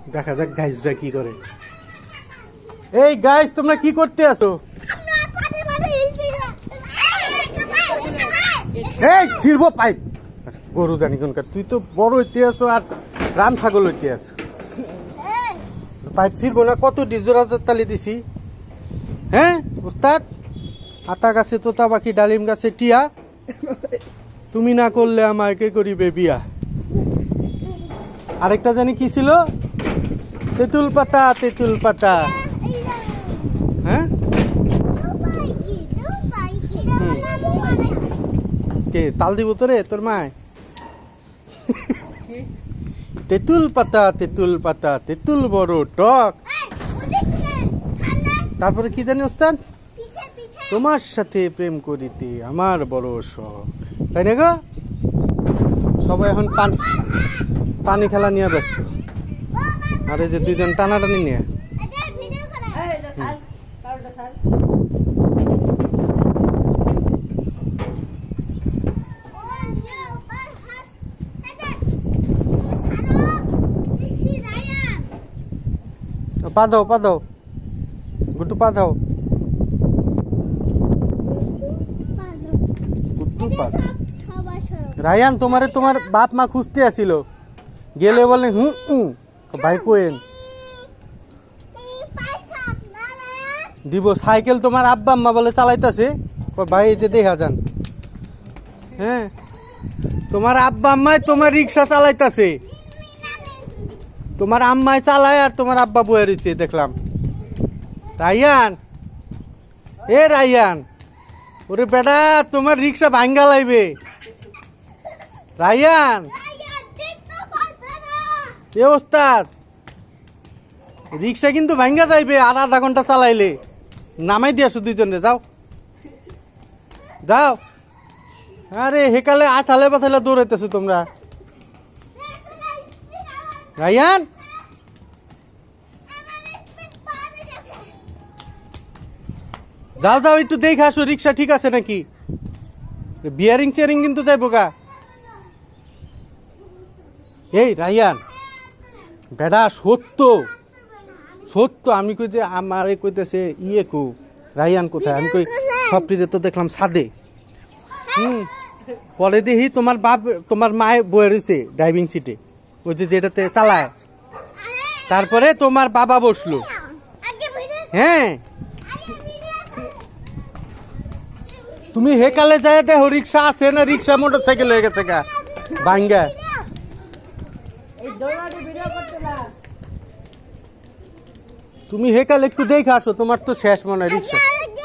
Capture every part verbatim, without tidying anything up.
দেখা যাক গাইজরা কি করে। এই গাইজ তোমরা কি করতে আসো? এই ছিড়বো পাইপ। গরু জানি কোনকার, তুই তো বড় হইতে আসো আর রাম ছাগল হইতে আসো। পাইপ ছিড়বো না, কত ডিজোরা তালি দিছি। হ্যাঁ ওস্তাদ, আতা গাছে তোতা পাখি ডালিম গাছে টিয়া, তুমি না করলে আমায় কে করিবে বিয়া। আরেকটা জানি কি ছিল, তেঁতুল পাতা তেঁতুল পাতা। হ্যাঁ কে তাল দিব তোরে তোর মায়? তেঁতুল পাতা তেঁতুল পাতা তেঁতুল বড় টক। তারপরে কি জানি ওস্তাদ, তোমার সাথে প্রেম করিতে আমার বড় শখ। তাই না গো? সবাই এখন পান পানি খেলা নিয়ে ব্যস্ত, আর এই যে দুইজন টানাটানি নিয়ে। পা দাও পা দাও গুড্ডু, পা দাও। রায়ান তোমারে তোমার বাপ মা খুঁজতে আসিল, গেলে বলে হুম হুম ভাই কোয়েন দিব সাইকেল, তোমার আব্বা আম্মা বলে চালাইতেছে। ভাই এই যে দেখা যান, হ্যাঁ তোমার আব্বা আম্মায় তোমার রিক্সা চালাইতেছে, তোমার আম্মায় চালায় আর তোমার আব্বা বয়ে রয়েছে দেখলাম। রায়ান, এ রায়ান, ওরে বেটা তোমার রিক্সা ভাঙ্গা লাইবে। রায়ান এ ওস্তাদ, রিক্সা কিন্তু ভাঙ্গা যাইবে আর আধা ঘন্টা চালাইলে। নামাই দিয়া শুধু দুইজনে যাও যাও। আরে হেকালে আথালে পাথালে দৌড়াইতেছো তোমরা। রায়ান যাও যাও, একটু দেখে আসো রিক্সা ঠিক আছে নাকি। বিয়ারিং চেয়ারিং কিন্তু যাইব গা। এই রায়ান বেড়া সত্য সত্য, আমি কই যে আমার কইতেছে ইয়ে কো রায়ান কোথায়, আমি কই সবটিরে তো দেখলাম ছাদে। হুম পরে দেখি তোমার বাপ তোমার মায়ে বয়ে রয়েছে ড্রাইভিং সিটে, ওই যে যেটাতে চালায়। তারপরে তোমার বাবা বসলো। হ্যাঁ তুমি হেকালে যায় দেখো রিক্সা আছে না, রিক্সা মোটর সাইকেল হয়ে গেছে গা ভাঙ্গা। তুমি হেকালে একটু দেখে আসো, তোমার তো শেষ মনে হয় রিক্সা।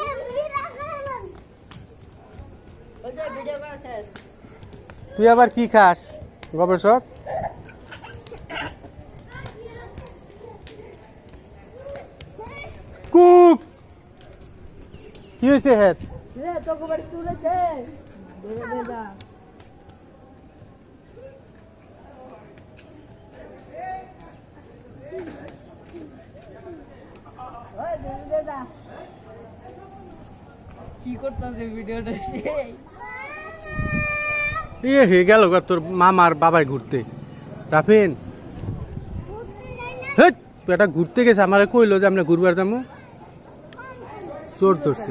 তুই আবার কি খাস গবেষক? কুক কি হয়েছে? হ্যাঁ কি করতেছে ভিডিওটা ইয়ে হয়ে গেল তোর মামার বাবাই ঘুরতে। রাফিন এটা ঘুরতে গেছে, আমার কইলো যে আমরা ঘুরবার যাবো, চোর ধরছে।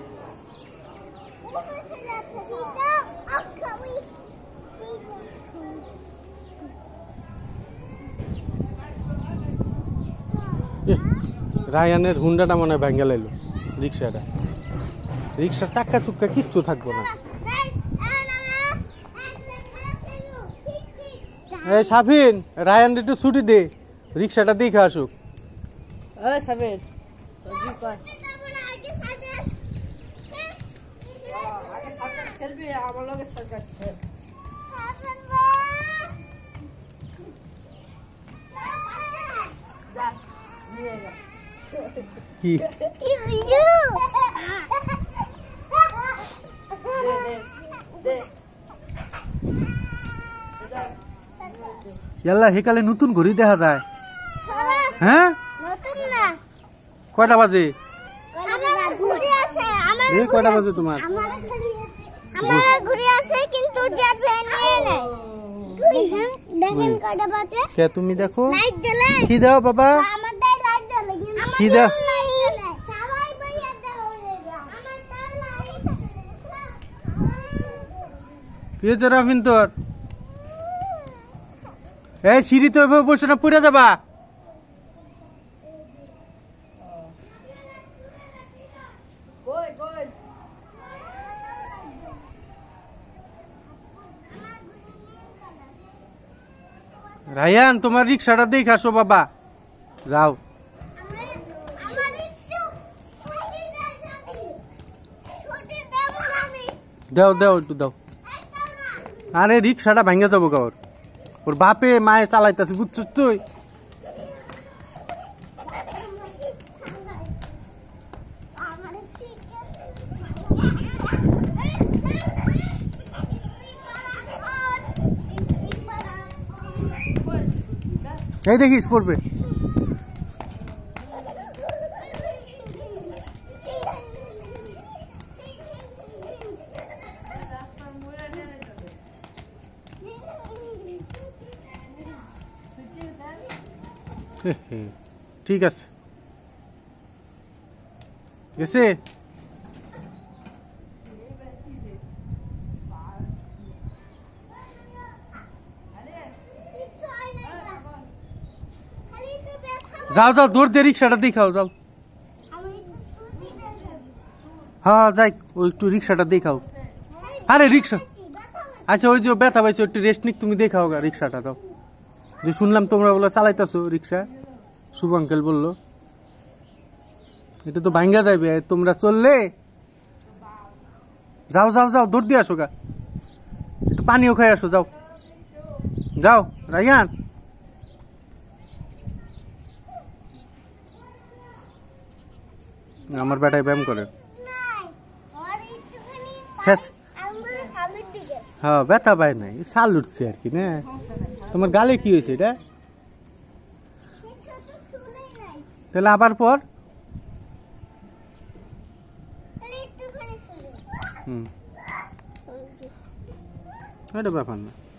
রায়ানের হুন্ডাটা মনে হয় ভাঙ্গা লাইলো, রিক্সাটা। রিক্সার চাক্কা চুক্কা কিচ্ছু থাকবো না। এই সাফিন, রায়ান একটু ছুটি দে, রিক্সাটা দেখে আসুক। কি ইয়াল্লা হেকালে নতুন ঘড়ি দেখা যায়। হ্যাঁ কয়টা বাজে? এই কয়টা বাজে তোমার? তুমি দেখো কি দাও বাবা কি দাও কি হয়েছে রাফিন তোর এই সিঁড়িতে ওইভাবে বসে না পড়ে যাবা রায়ান তোমার রিক্সাটা দেখে আসো বাবা যাও দাও দাও একটু দাও আরে রিক্সাটা ভাঙে যাবো গা ওর ওর বাপে মায়ে চালাইতেছে বুঝছো তুই এই দেখিস পড়বে ঠিক আছে গেছে যাও যাও দৌড় দিয়ে রিক্সাটা দেখাও যাও হ্যাঁ যাই ওই একটু রিক্সাটা দেখাও আরে রিক্সা আচ্ছা ওই যে ব্যথা পাইছো একটু রেস্ট নিক তুমি দেখাও গা রিক্সাটা দাও যে শুনলাম তোমরা বলে চালাইতেছো রিক্সা শুভ আঙ্কেল বললো এটা তো ভাঙ্গা যাবে তোমরা চললে যাও যাও যাও দৌড় দিয়ে আসো গা একটু পানিও খাই আসো যাও যাও রায়ান আমার বেটায় ব্যায়াম করে হ্যাঁ ব্যথা পায় নাই সাল উঠছে আর কি না তোমার গালে কি হয়েছে এটা তাহলে আবার পর হুম এটা ব্যাপার না